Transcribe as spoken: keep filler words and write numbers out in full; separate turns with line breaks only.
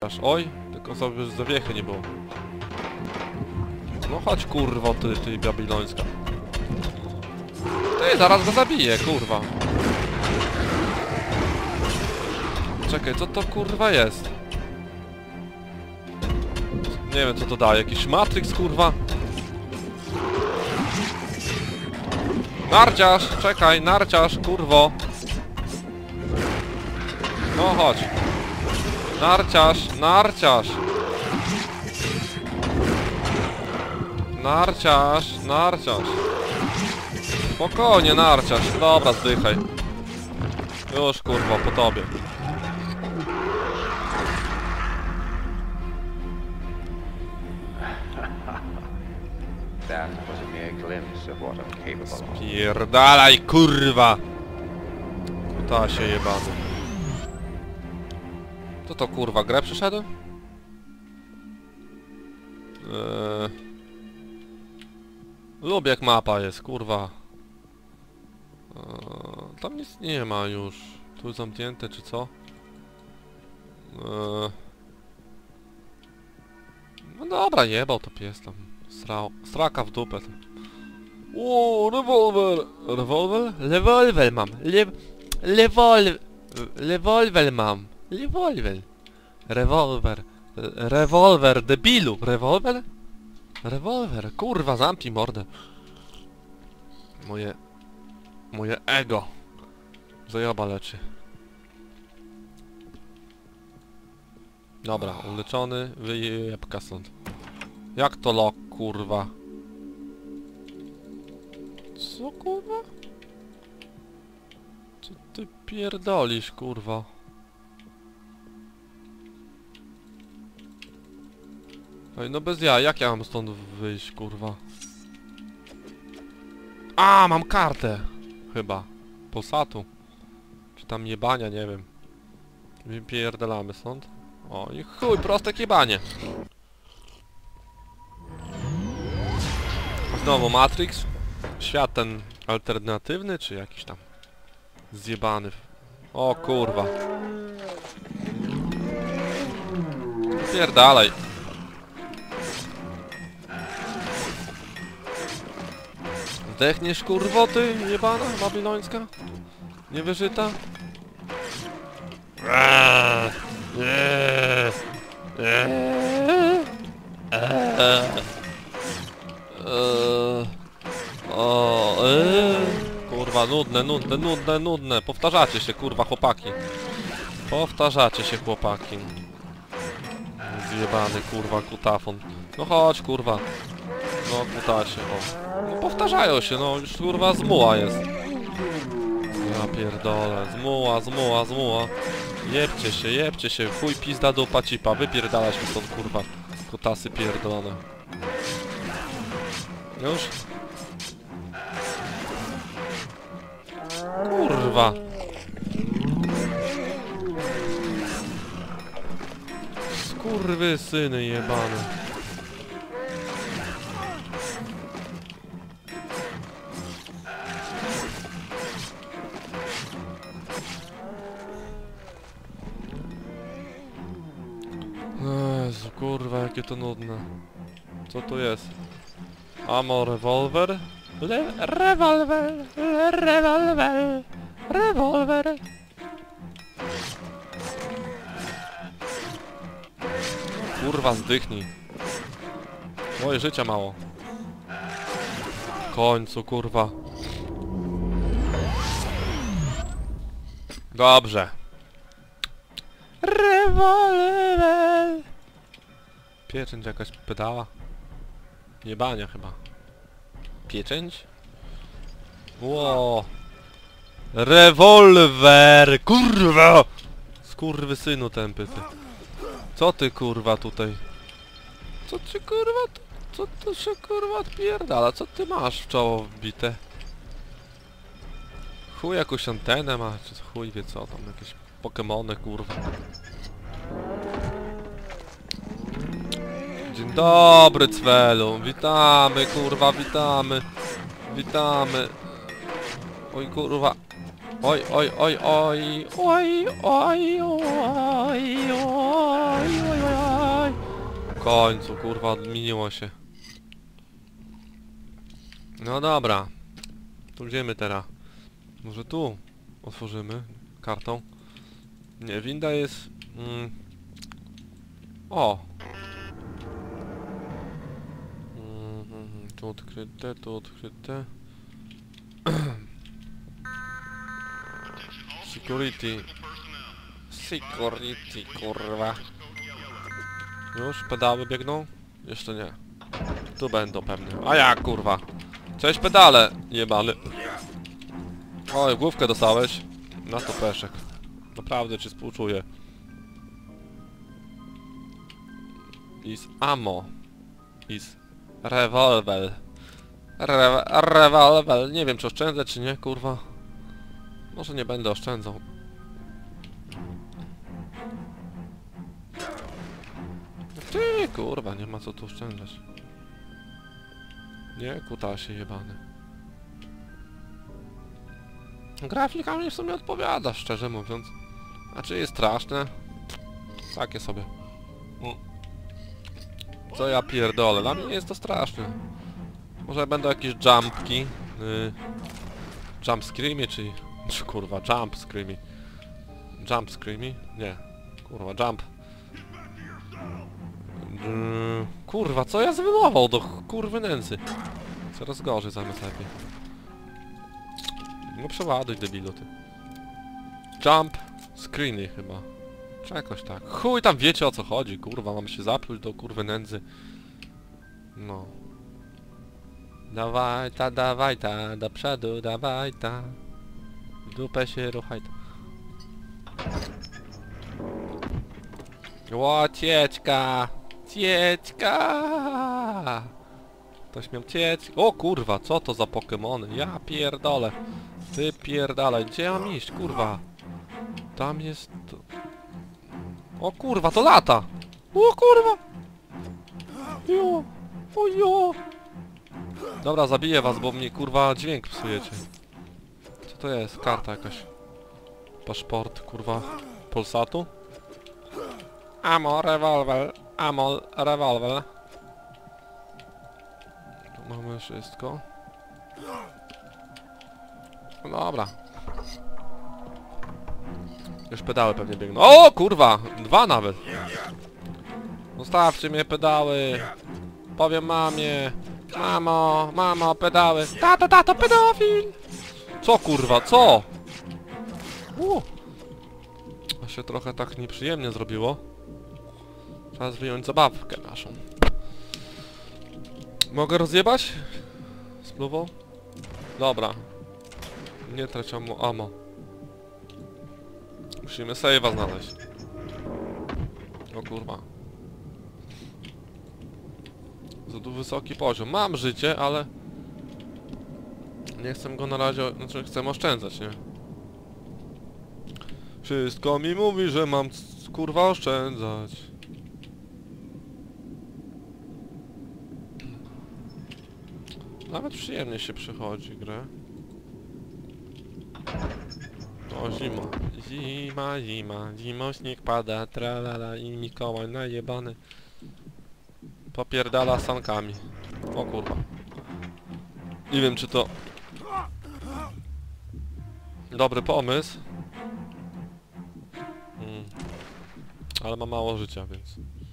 uciekasz. Oj, tylko sobie zawiechy nie było. No chodź kurwo, ty, ty babilońska. Ty, zaraz go zabiję, kurwa. Czekaj, co to kurwa jest? Nie wiem co to daje, jakiś Matrix kurwa? Narciarz, czekaj, narciarz, kurwo. No chodź. Narciarz, narciarz. Narciarz, narciarz. Spokojnie, narciarz. Dobra, zdychaj. Już kurwa, po tobie. Spierdalaj, kurwa! Ta się jebany. Co to kurwa, grę przyszedłem? Eee... Lubię jak mapa jest, kurwa. Eee... Tam nic nie ma już. Tu zamknięte czy co? Eee... No dobra, jebał to pies tam. Srał... Straka w dupę. O, rewolwer! Rewolwer? Rewolwer mam. Le... Rewolwer... Rewolwer mam. Rewolwer. Rewolwer. Rewolwer, debilu. Rewolwer? Rewolwer. Kurwa, zamknij mordę. Moje... Moje ego. Zajoba leczy. Dobra, uleczony. Wyjebka stąd. Jak to lock, kurwa? Co, kurwa? Co ty pierdolisz, kurwa? Ej, no bez ja, jak ja mam stąd wyjść, kurwa? A, mam kartę! Chyba. Polsatu. Czy tam jebania, nie wiem. Wypierdalamy stąd. O, i chuj, proste kiebanie. Znowu Matrix. Świat ten alternatywny, czy jakiś tam zjebany. O kurwa. Pierdalaj. Zdechniesz kurwo ty, jebana, babilońska? Niewyżyta? Eee, eee, eee, eee, eee. O, eee. Kurwa, nudne, nudne, nudne, nudne. Powtarzacie się, kurwa, chłopaki. Powtarzacie się, chłopaki. Zjebany, kurwa, kutafon. No chodź, kurwa. No, kutasie, o. No powtarzają się, no, już, kurwa, zmuła jest. Ja pierdolę, zmuła, zmuła, zmuła. Jebcie się, jebcie się, chuj pizda dupa cipa. Wypierdalać mi stąd, kurwa, kutasy pierdolone. Już? Kurwa. Skurwy syny jebane. Jezu, kurwa, jakie to nudne. Co tu jest? Amo rewolwer? Le rewolwer, le rewolwer, rewolwer. Kurwa, zdychnij. Moje życia mało. W końcu, kurwa. Dobrze. Rewolwer. Pieczęć jakaś pedała. Jebania chyba. Pieczęć? Ło. Rewolwer! Kurwa! Skurwysynu tępy ty. Co ty kurwa tutaj? Co ty kurwa? Co to się kurwa odpierdala? Co ty masz w czoło wbite? Chuj jakąś antenę ma, czy chuj wie co tam, jakieś Pokemony kurwa. Dzień dobry Cwelu, witamy kurwa, witamy. Witamy. Oj kurwa. Oj, oj, oj, oj, oj, oj, oj, oj, oj, oj, końcu, kurwa, odmieniło się. No dobra. Tu idziemy teraz. Może tu otworzymy kartą. Nie, winda jest... Mm. O! Mm, tu odkryte, tu odkryte. Security. Security, kurwa. Już pedały biegną? Jeszcze nie. Tu będą pewnie. A jak, kurwa? Cześć pedale, jebany. Oj, główkę dostałeś. Na to peszek. Naprawdę ci współczuję. Is ammo. Is rewolwer. Re rewolwer. Nie wiem, czy oszczędzę, czy nie, kurwa. Może nie będę oszczędzał. Ty, kurwa, nie ma co tu oszczędzać. Nie, kutasie jebany. Grafika mi w sumie odpowiada, szczerze mówiąc. A czy jest straszne? Takie sobie. Co ja pierdolę, dla mnie jest to straszne. Może będą jakieś jumpki. Yy, jump screamy, czy... czy kurwa, jump screamy. Jump screamy? Nie. Kurwa, jump. Yy, kurwa, co ja zwymował do kurwy nędzy? Coraz gorzej zamiast lepiej. No przeładuj, debilu, ty. Jump screeny chyba. Czy jakoś tak. Chuj, tam wiecie o co chodzi, kurwa, mamy się zapluć do kurwy nędzy. No. Dawaj ta, dawaj ta, do przodu, dawaj ta. W dupę się ruchaj ta. Ło, cieczka! Cieczka! Ktoś miał cieć... O kurwa, co to za Pokemony? Ja pierdolę. Ty pierdalaj, gdzie ja mam iść, kurwa? Tam jest... O kurwa, to lata! O kurwa! Jo! O jo! Dobra, zabiję was, bo mnie kurwa dźwięk psujecie. Co to jest? Karta jakaś. Paszport, kurwa. Polsatu? Ammo, rewolwer. Ammo, rewolwer. Tu mamy wszystko. No dobra. Już pedały pewnie biegną. O kurwa! Dwa nawet. Zostawcie mnie pedały. Powiem mamie. Mamo, mamo, pedały. Tato, tato, pedofil! Co kurwa, co? U. A się trochę tak nieprzyjemnie zrobiło. Czas wyjąć zabawkę naszą. Mogę rozjebać? Spluwą? Dobra. Nie trać ammo, ammo. Musimy save'a znaleźć. O kurwa. Za tu wysoki poziom. Mam życie, ale... nie chcę go na razie... znaczy chcę oszczędzać, nie? Wszystko mi mówi, że mam kurwa oszczędzać. Nawet przyjemnie się przychodzi grę. O, zima. Zima, zima. Zimą śnieg pada, tralala i Mikołaj najebany popierdala sankami. O kurwa. Nie wiem, czy to dobry pomysł. Hmm. Ale ma mało życia, więc...